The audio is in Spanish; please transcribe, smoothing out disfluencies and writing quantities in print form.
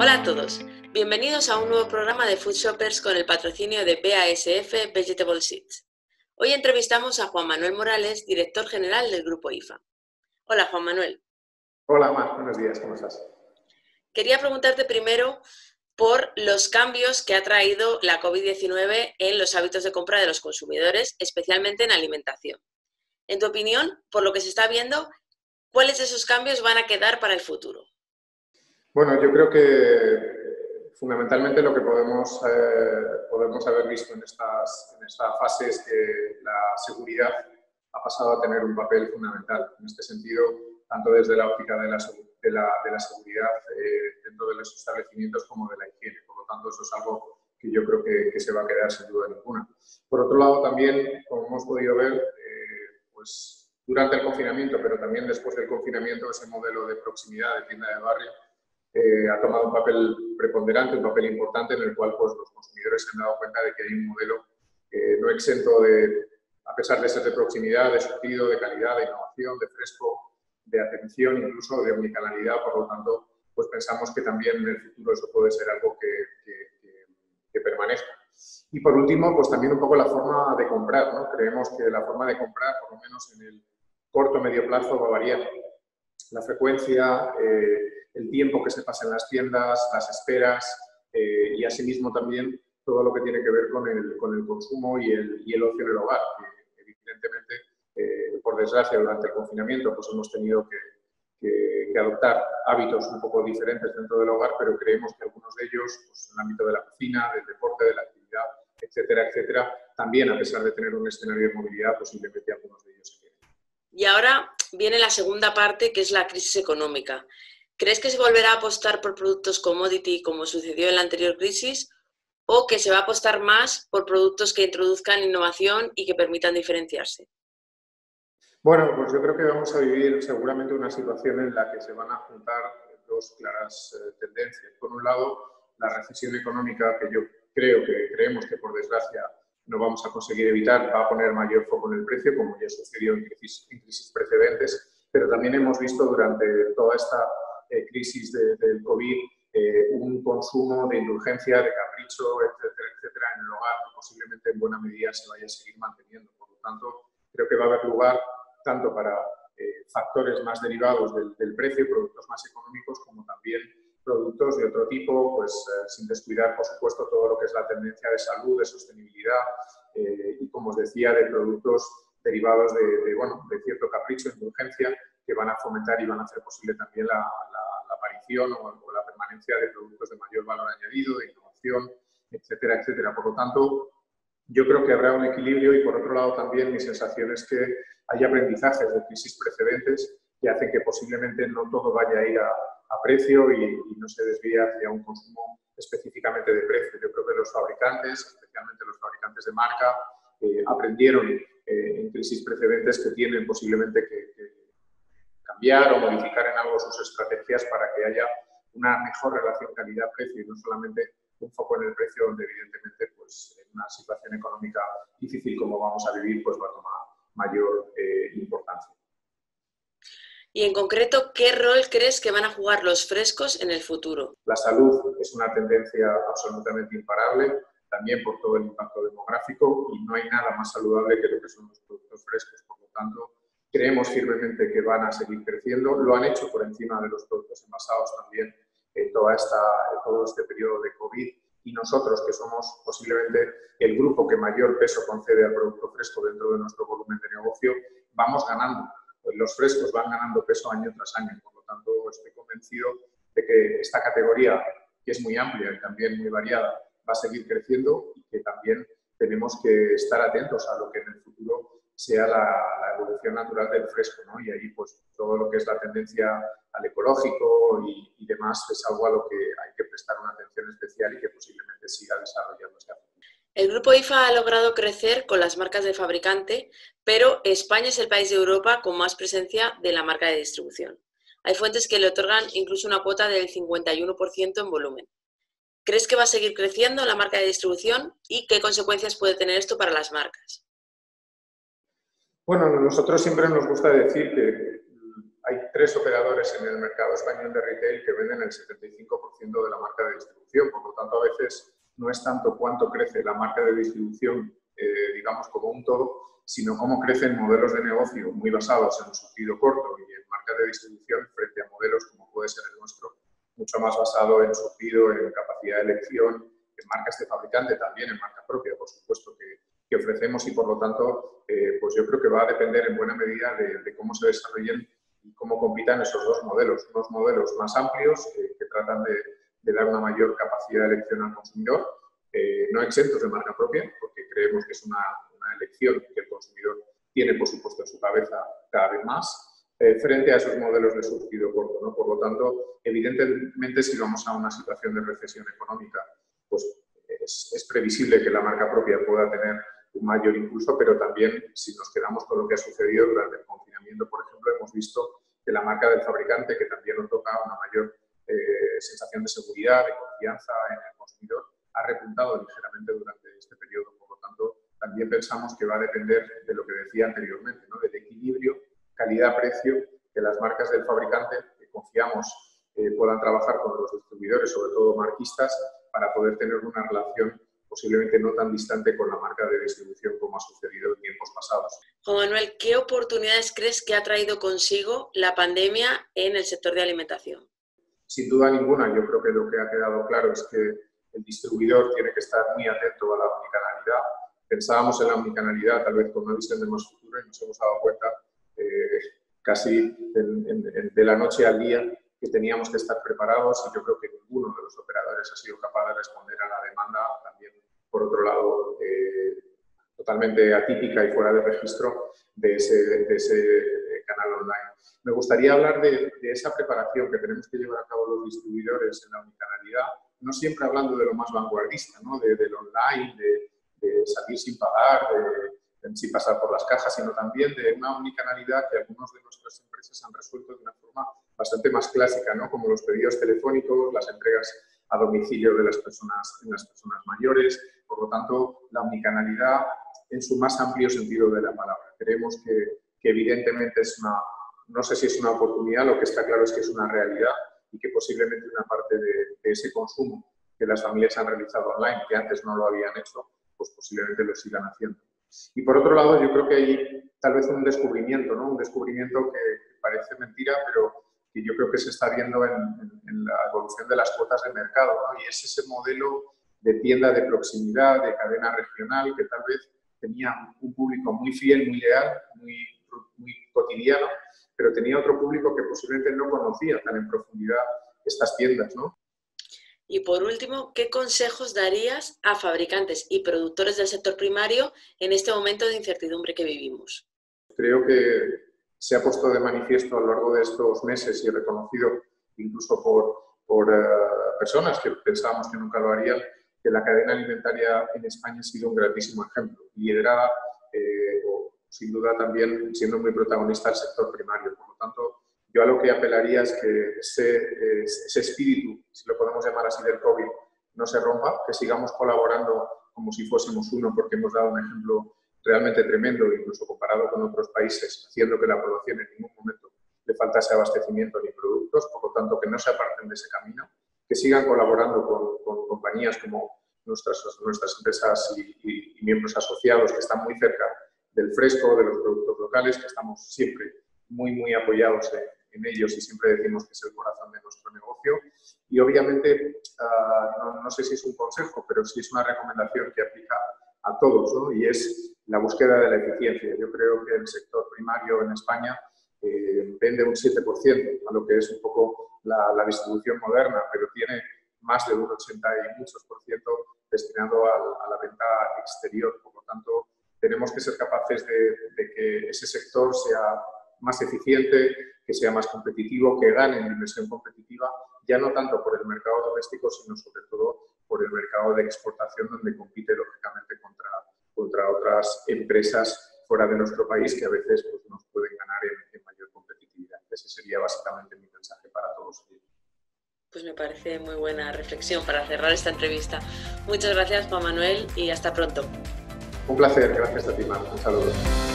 Hola a todos, bienvenidos a un nuevo programa de Food Shoppers con el patrocinio de BASF Vegetable Seeds. Hoy entrevistamos a Juan Manuel Morales, director general del Grupo IFA. Hola Juan Manuel. Hola Mar, buenos días, ¿cómo estás? Quería preguntarte primero por los cambios que ha traído la COVID-19 en los hábitos de compra de los consumidores, especialmente en alimentación. En tu opinión, por lo que se está viendo, ¿cuáles de esos cambios van a quedar para el futuro? Bueno, yo creo que fundamentalmente lo que podemos haber visto en esta fase es que la seguridad ha pasado a tener un papel fundamental. En este sentido, tanto desde la óptica de la seguridad dentro de los establecimientos como de la higiene. Por lo tanto, eso es algo que yo creo que se va a quedar sin duda ninguna. Por otro lado, también, como hemos podido ver, pues durante el confinamiento, pero también después del confinamiento, ese modelo de proximidad de tienda de barrio ha tomado un papel preponderante, un papel importante en el cual pues, los consumidores se han dado cuenta de que hay un modelo no exento de, a pesar de ser de proximidad, de surtido, de calidad, de innovación, de fresco, de atención, incluso de omnicanalidad. Por lo tanto, pues pensamos que también en el futuro eso puede ser algo que permanezca. Y por último, pues también un poco la forma de comprar, ¿no? Creemos que la forma de comprar, por lo menos en el corto o medio plazo, va a variar. La frecuencia, el tiempo que se pasa en las tiendas, las esperas y asimismo también todo lo que tiene que ver con el consumo y el ocio en el hogar. Que evidentemente, por desgracia, durante el confinamiento pues hemos tenido que adoptar hábitos un poco diferentes dentro del hogar, pero creemos que algunos de ellos, pues, en el ámbito de la cocina, del deporte, de la actividad, etcétera, etcétera, también a pesar de tener un escenario de movilidad, posiblemente algunos de ellos se queden. Y ahora viene la segunda parte, que es la crisis económica. ¿Crees que se volverá a apostar por productos commodity como sucedió en la anterior crisis o que se va a apostar más por productos que introduzcan innovación y que permitan diferenciarse? Bueno, pues yo creo que vamos a vivir seguramente una situación en la que se van a juntar dos claras tendencias. Por un lado, la recesión económica, que yo creemos que por desgracia no vamos a conseguir evitar, va a poner mayor foco en el precio, como ya sucedió en crisis precedentes, pero también hemos visto durante toda esta crisis del COVID un consumo de indulgencia, de capricho, etcétera, etcétera, en el hogar, que posiblemente en buena medida se vaya a seguir manteniendo. Por lo tanto, creo que va a haber lugar tanto para factores más derivados del precio, productos más económicos, como también productos de otro tipo, pues sin descuidar, por supuesto, todo lo que es la tendencia de salud, de sostenibilidad y, como os decía, de productos derivados de cierto capricho, indulgencia, que van a fomentar y van a hacer posible también la aparición o la permanencia de productos de mayor valor añadido, de innovación, etcétera, etcétera. Por lo tanto, yo creo que habrá un equilibrio y, por otro lado, también mi sensación es que hay aprendizajes de crisis precedentes que hacen que posiblemente no todo vaya a ir a precio y no se desvíe hacia un consumo específicamente de precio. Yo creo que los fabricantes, especialmente los fabricantes de marca, aprendieron en crisis precedentes que tienen posiblemente que cambiar o modificar en algo sus estrategias para que haya una mejor relación calidad-precio y no solamente un foco en el precio donde evidentemente pues, en una situación económica difícil como vamos a vivir pues va a tomar mayor importancia. Y en concreto, ¿qué rol crees que van a jugar los frescos en el futuro? La salud es una tendencia absolutamente imparable, también por todo el impacto demográfico, y no hay nada más saludable que lo que son los productos frescos. Por lo tanto, creemos firmemente que van a seguir creciendo. Lo han hecho por encima de los productos envasados también en todo este periodo de COVID. Y nosotros, que somos posiblemente el grupo que mayor peso concede al producto fresco dentro de nuestro volumen de negocio, vamos ganando. Los frescos van ganando peso año tras año. Por lo tanto, estoy convencido de que esta categoría, que es muy amplia y también muy variada, va a seguir creciendo y que también tenemos que estar atentos a lo que en el futuro sea la evolución natural del fresco, ¿no? Y ahí pues todo lo que es la tendencia al ecológico y demás es algo a lo que hay que prestar una atención especial y que posiblemente siga desarrollándose a futuro. El Grupo IFA ha logrado crecer con las marcas del fabricante, pero España es el país de Europa con más presencia de la marca de distribución. Hay fuentes que le otorgan incluso una cuota del 51% en volumen. ¿Crees que va a seguir creciendo la marca de distribución y qué consecuencias puede tener esto para las marcas? Bueno, nosotros siempre nos gusta decir que hay 3 operadores en el mercado español de retail que venden el 75% de la marca de distribución. Por lo tanto, a veces no es tanto cuánto crece la marca de distribución, digamos, como un todo, sino cómo crecen modelos de negocio muy basados en un surtido corto y en marca de distribución frente a modelos como puede ser el nuestro, mucho más basado en surtido, en capacidad de elección, en marcas de fabricante, también en marca propia, por supuesto, que ofrecemos, y por lo tanto, pues yo creo que va a depender en buena medida de cómo se desarrollen y cómo compitan esos dos modelos. Unos modelos más amplios que tratan de dar una mayor capacidad de elección al consumidor, no exentos de marca propia, porque creemos que es una elección que el consumidor tiene, por supuesto, en su cabeza cada vez más, frente a esos modelos de surtido corto, ¿no? Por lo tanto, evidentemente, si vamos a una situación de recesión económica, pues es previsible que la marca propia pueda tener un mayor impulso, pero también, si nos quedamos con lo que ha sucedido durante el confinamiento, por ejemplo, hemos visto que la marca del fabricante, que también otorga una mayor sensación de seguridad, de confianza en el consumidor, ha repuntado ligeramente durante este periodo. Por lo tanto, también pensamos que va a depender de lo que decía anteriormente, ¿no? Del equilibrio calidad-precio que las marcas del fabricante, que confiamos puedan trabajar con los distribuidores, sobre todo marquistas, para poder tener una relación posiblemente no tan distante con la marca de distribución como ha sucedido en tiempos pasados. Juan Manuel, ¿qué oportunidades crees que ha traído consigo la pandemia en el sector de alimentación? Sin duda ninguna. Yo creo que lo que ha quedado claro es que el distribuidor tiene que estar muy atento a la omnicanalidad. Pensábamos en la omnicanalidad tal vez con una visión de más futuro y nos hemos dado cuenta casi de la noche al día que teníamos que estar preparados, y yo creo que ninguno de los operadores ha sido capaz de responder a la demanda, también por otro lado totalmente atípica y fuera de registro de ese canal online. Me gustaría hablar de esa preparación que tenemos que llevar a cabo los distribuidores en la omnicanalidad, no siempre hablando de lo más vanguardista, ¿no? Del online, de salir sin pagar, sin pasar por las cajas, sino también de una omnicanalidad que algunas de nuestras empresas han resuelto de una forma bastante más clásica, ¿no? Como los pedidos telefónicos, las entregas a domicilio de las personas mayores. Por lo tanto, la omnicanalidad en su más amplio sentido de la palabra. Creemos que evidentemente no sé si es una oportunidad, lo que está claro es que es una realidad, y que posiblemente una parte de ese consumo que las familias han realizado online, que antes no lo habían hecho, pues posiblemente lo sigan haciendo. Y por otro lado, yo creo que hay tal vez un descubrimiento, ¿no? Un descubrimiento que parece mentira, pero que yo creo que se está viendo en la evolución de las cuotas de mercado, ¿no? Y es ese modelo de tienda de proximidad, de cadena regional, que tal vez tenía un público muy fiel, muy leal, muy cotidiano, pero tenía otro público que posiblemente no conocía tan en profundidad estas tiendas, ¿no? Y por último, ¿qué consejos darías a fabricantes y productores del sector primario en este momento de incertidumbre que vivimos? Creo que se ha puesto de manifiesto a lo largo de estos meses y reconocido incluso por personas que pensábamos que nunca lo harían, que la cadena alimentaria en España ha sido un grandísimo ejemplo, liderada sin duda también siendo muy protagonista el sector primario. Por lo tanto, yo a lo que apelaría es que ese espíritu, si lo podemos llamar así, del COVID, no se rompa, que sigamos colaborando como si fuésemos uno, porque hemos dado un ejemplo realmente tremendo, incluso comparado con otros países, haciendo que la población en ningún momento le faltase abastecimiento ni productos. Por lo tanto, que no se aparten de ese camino, que sigan colaborando con compañías como nuestras empresas y miembros asociados que están muy cerca del fresco, de los productos locales, que estamos siempre muy apoyados en ellos y siempre decimos que es el corazón de nuestro negocio. Y obviamente, no sé si es un consejo, pero sí es una recomendación que aplica a todos, ¿no? Y es la búsqueda de la eficiencia. Yo creo que el sector primario en España vende un 7% a lo que es un poco la distribución moderna, pero tiene más de un 80 y muchos por ciento destinado a la venta exterior. Por lo tanto, tenemos que ser capaces de que ese sector sea más eficiente, que sea más competitivo, que gane en inversión competitiva, ya no tanto por el mercado doméstico, sino sobre todo por el mercado de exportación, donde compite lógicamente contra otras empresas fuera de nuestro país que a veces pues, nos pueden ganar en mayor competitividad. Ese sería básicamente mi mensaje para todos ellos. Pues me parece muy buena reflexión para cerrar esta entrevista. Muchas gracias, Juan Manuel, y hasta pronto. Un placer, gracias a ti, Mar. Un saludo.